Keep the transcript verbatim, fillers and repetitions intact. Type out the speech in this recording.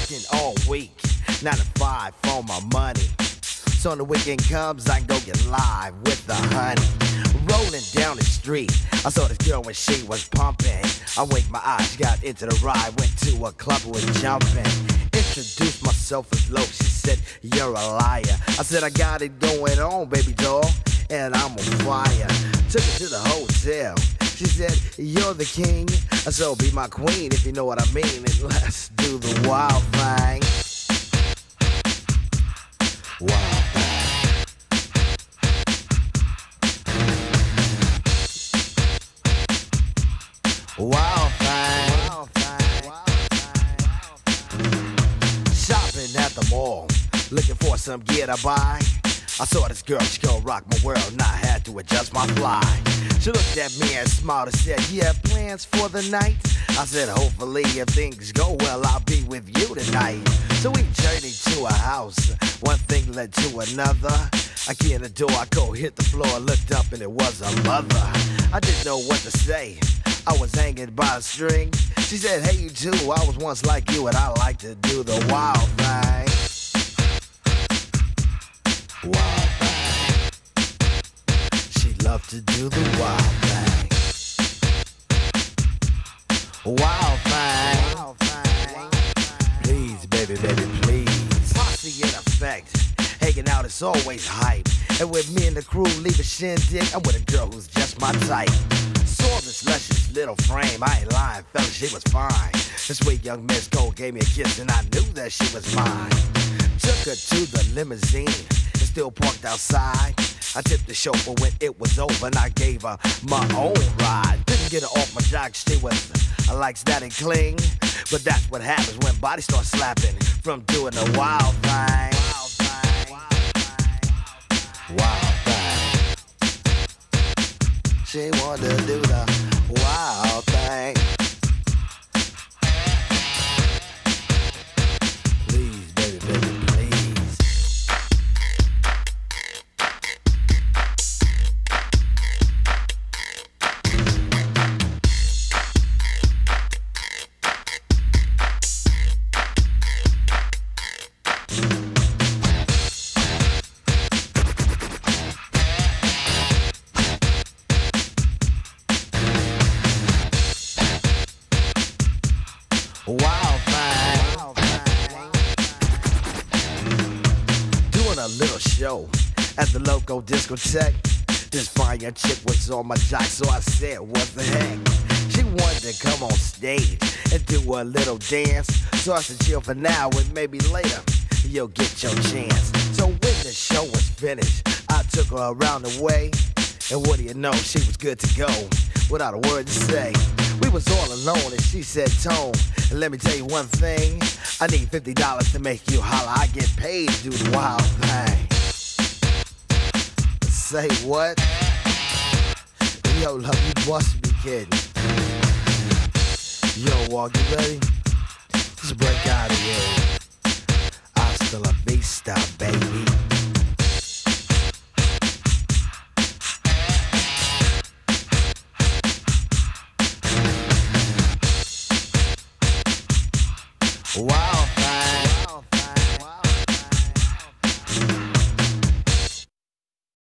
Working all week, nine to five for my money. So when the weekend comes, I can go get live with the honey. Rolling down the street, I saw this girl when she was pumping. I winked my eyes, got into the ride, went to a club and was jumping. Introduced myself as low, she said, you're a liar. I said, I got it going on, baby doll, and I'm on fire. Took her to the hotel, she said, you're the king, so be my queen if you know what I mean, and let's do the wild thing. Wild thing. Wild thing. Wild thing. Shopping at the mall, looking for some gear to buy. I saw this girl, she gon' rock my world, and I had to adjust my fly. She looked at me and smiled and said, you have plans for the night? I said, hopefully if things go well, I'll be with you tonight. So we journeyed to a house, one thing led to another. I key in the door, I go hit the floor, looked up and it was a mother. I didn't know what to say, I was hanging by a string. She said, hey you too, I was once like you and I like to do the wild thing. Wild thing. She loved to do the wild thing. Wild thing. Wild thing. Please, baby, baby, please. Posse in effect. Hanging out is always hype. And with me and the crew leave a shindig, I'm with a girl who's just my type. Saw this luscious little frame, I ain't lying, fella, she was fine. This sweet young Miss Gold gave me a kiss and I knew that she was mine. Took her to the limousine, and still parked outside. I tipped the chauffeur when it was over and I gave her my own ride. Didn't get her off my jock, she was, I likes that and cling. But that's what happens when bodies start slapping from doing the wild thing. Wild thing. Wild thing. She wanted to do the wild thing. Please, baby, baby, please. Wild thing. Wild thing. Doing a little show at the local discotheque. This fine young chick was on my jock, so I said, what the heck? She wanted to come on stage and do a little dance. So I said, chill for now and maybe later you'll get your chance. So when the show was finished, I took her around the way. And what do you know, she was good to go without a word to say. We was all alone and she said, Tone, and let me tell you one thing, I need fifty dollars to make you holler. I get paid to do the wild thing. Say what? Yo, love, you must be kidding. Yo, Walk, you ready? Let's break out of here. Hasta la vista, baby. Wow.